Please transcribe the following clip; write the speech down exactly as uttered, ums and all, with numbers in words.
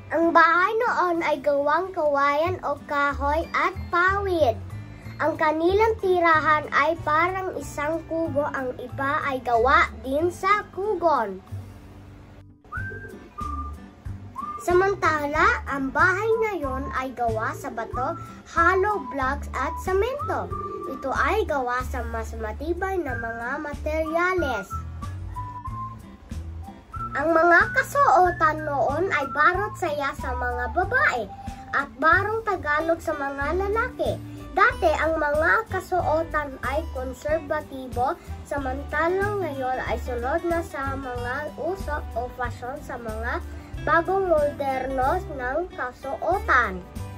Ang bahay noon ay gawang kawayan o kahoy at pawid. Ang kanilang tirahan ay parang isang kubo, ang iba ay gawa din sa kugon. Samantala, ang bahay ngayon ay gawa sa bato, hollow blocks at semento. Ito ay gawa sa mas matibay na mga materyales. Ang mga kasuotan noon ay barot saya sa mga babae at barong Tagalog sa mga lalaki. Dati ang mga kasuotan ay konserbatibo, samantalang ngayon ay sunod na sa mga uso o fashion sa mga bagong moderno ng kasuotan.